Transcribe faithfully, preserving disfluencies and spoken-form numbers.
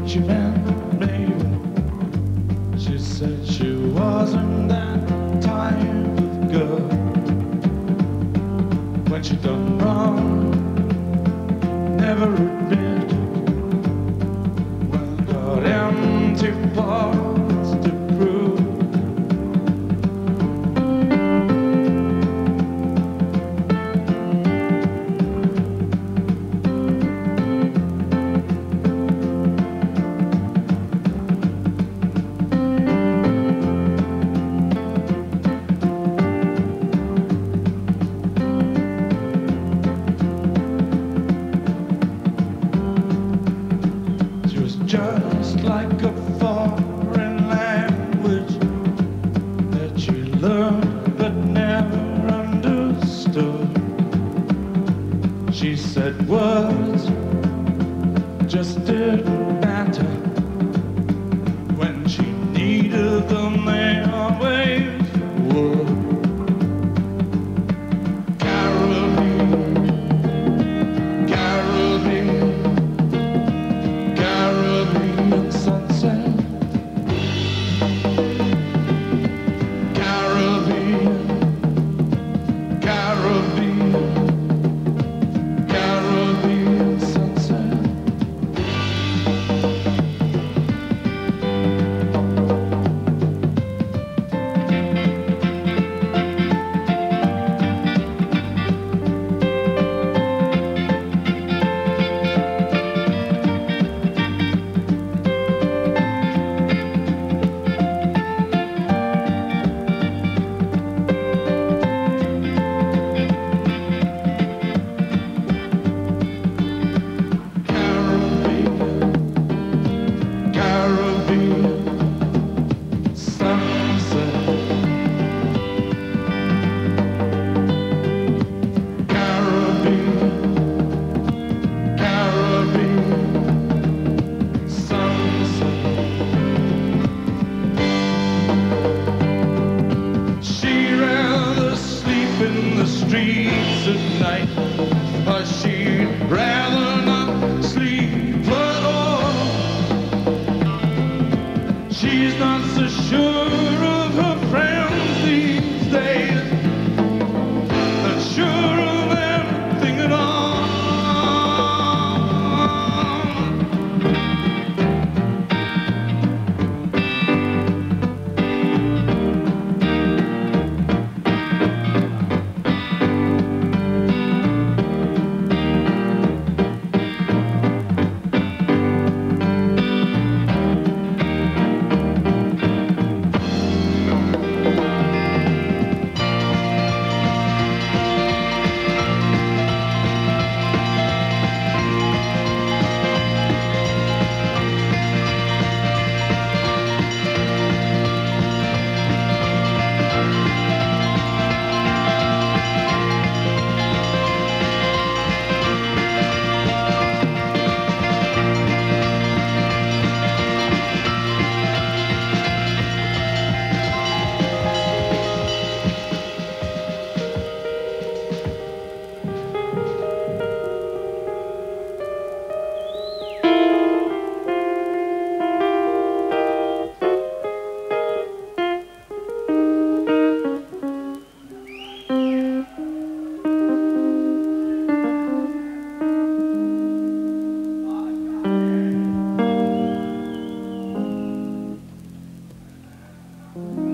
she meant me. She said she wasn't that type of girl. When she done wrong, never admit. Well, got empty parts to prove. Just like a foreign language that you learned but never understood. She said words just didn't matter. When she needed them, they always would. Caribbean, Caribbean, Caribbean sunset, Caribbean, Caribbean, Caribbean sunset. Streets at night, but she'd rather not sleep at all. She's not so sure of her friends these days, not sure of anything at all. Mm-hmm.